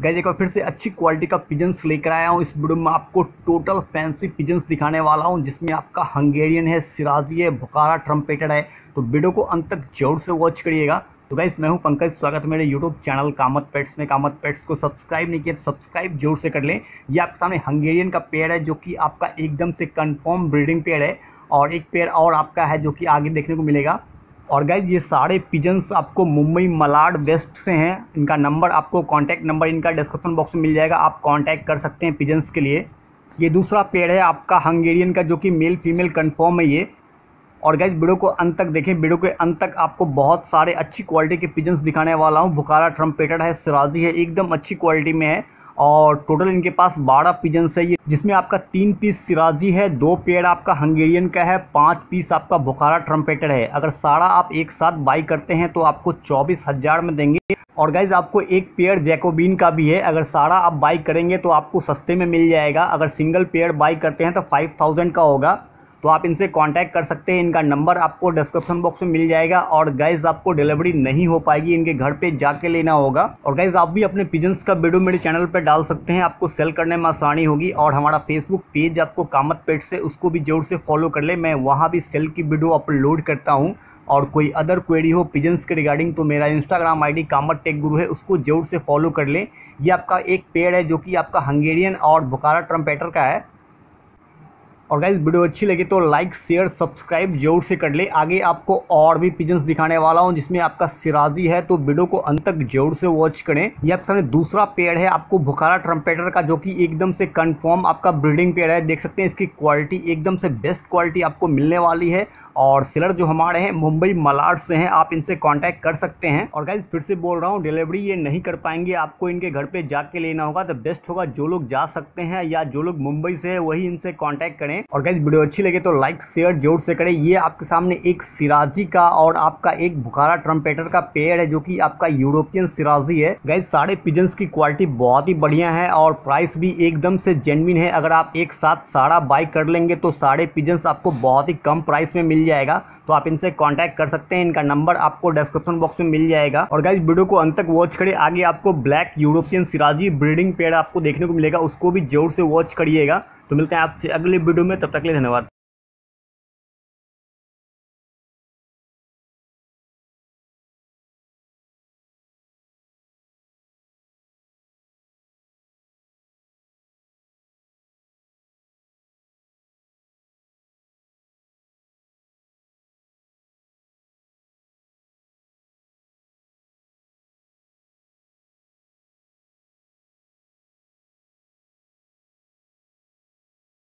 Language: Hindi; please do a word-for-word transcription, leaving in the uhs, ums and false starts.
गाइस एक बार फिर से अच्छी क्वालिटी का पिजन्स लेकर आया हूँ। इस वीडियो में आपको टोटल फैंसी पिजन्स दिखाने वाला हूँ, जिसमें आपका हंगेरियन है, सिराजी है, बुखारा ट्रम्पेटेड है। तो वीडियो को अंत तक जरूर से वॉच करिएगा। तो गाइस मैं हूँ पंकज, स्वागत है मेरे यूट्यूब चैनल कामत पेट्स में। कामत पेट्स को सब्सक्राइब नहीं किया तो सब्सक्राइब जरूर से कर लें। ये आपके सामने हंगेरियन का पेयर है, जो कि आपका एकदम से कन्फर्म ब्रीडिंग पेयर है, और एक पेयर और आपका है जो कि आगे देखने को मिलेगा। और गाइज ये सारे पिजन्स आपको मुंबई मलाड वेस्ट से हैं। इनका नंबर आपको कांटेक्ट नंबर इनका डिस्क्रिप्शन बॉक्स में मिल जाएगा, आप कांटेक्ट कर सकते हैं पिजन्स के लिए। ये दूसरा पेयर है आपका हंगेरियन का, जो कि मेल फीमेल कंफर्म है ये। और गाइज वीडियो को अंत तक देखें, वीडियो के अंत तक आपको बहुत सारे अच्छी क्वालिटी के पिजन्स दिखाने वाला हूँ। बुखारा ट्रम्पेटेड है, सिराजी है, एकदम अच्छी क्वालिटी में है। और टोटल इनके पास बारह पिजन्स है ये, जिसमें आपका तीन पीस सिराजी है, दो पेयर आपका हंगेरियन का है, पांच पीस आपका बुखारा ट्रम्पेटेड है। अगर सारा आप एक साथ बाई करते हैं तो आपको चौबीस हजार में देंगे। और गाइज आपको एक पेयर जैकोबिन का भी है, अगर सारा आप बाई करेंगे तो आपको सस्ते में मिल जाएगा। अगर सिंगल पेयर बाई करते हैं तो फाइव थाउजेंड का होगा। तो आप इनसे कांटेक्ट कर सकते हैं, इनका नंबर आपको डिस्क्रिप्शन बॉक्स में मिल जाएगा। और गाइज आपको डिलीवरी नहीं हो पाएगी, इनके घर पे जाके लेना होगा। और गाइज आप भी अपने पिजन्स का वीडियो मेरे चैनल पे डाल सकते हैं, आपको सेल करने में आसानी होगी। और हमारा फेसबुक पेज आपको कामत पेट्स है, उसको भी जरूर से फॉलो कर ले, मैं वहाँ भी सेल की वीडियो अपलोड करता हूँ। और कोई अदर क्वेरी हो पिजन्स के रिगार्डिंग तो मेरा Instagram I D Kamat tech guru है, उसको जरूर से फॉलो कर ले। ये आपका एक पेयर है जो कि आपका हंगेरियन और बुखारा ट्रम्पेटर का है। और गाइस वीडियो अच्छी लगी तो लाइक शेयर सब्सक्राइब जरूर से कर ले। आगे आपको और भी पिजन्स दिखाने वाला हूं, जिसमें आपका सिराजी है, तो वीडियो को अंत तक जरूर से वॉच करें। ये आपके सामने दूसरा पेयर है आपको बुखारा ट्रम्पेटर का, जो कि एकदम से कंफर्म आपका ब्रीडिंग पेयर है। देख सकते हैं इसकी क्वालिटी एकदम से बेस्ट क्वालिटी आपको मिलने वाली है। और सेलर जो हमारे हैं मुंबई मलाड से हैं, आप इनसे कांटेक्ट कर सकते हैं। और गाइज फिर से बोल रहा हूँ, डिलीवरी ये नहीं कर पाएंगे, आपको इनके घर पे जाके लेना होगा। तो बेस्ट होगा जो लोग जा सकते हैं या जो लोग मुंबई से है वही इनसे कांटेक्ट करें। और गाइज वीडियो अच्छी लगे तो लाइक शेयर जरूर से करें। ये आपके सामने एक सिराजी का और आपका एक बुखारा ट्रम्पेटर का पेयर है, जो कि आपका यूरोपियन सिराजी है। गाइज सारे पिजन्स की क्वालिटी बहुत ही बढ़िया है और प्राइस भी एकदम से जेन्युइन है। अगर आप एक साथ सारा बाई कर लेंगे तो सारे पिजन्स आपको बहुत ही कम प्राइस में मिल जाएगा। तो आप इनसे कांटेक्ट कर सकते हैं, इनका नंबर आपको डिस्क्रिप्शन बॉक्स में मिल जाएगा। और गाइस वीडियो को अंत तक वॉच करें, आगे आपको black European Siraji breeding pair आपको देखने को मिलेगा, उसको भी जोर से वॉच करिएगा। तो मिलते हैं आपसे अगले वीडियो में, तब तक के लिए धन्यवाद।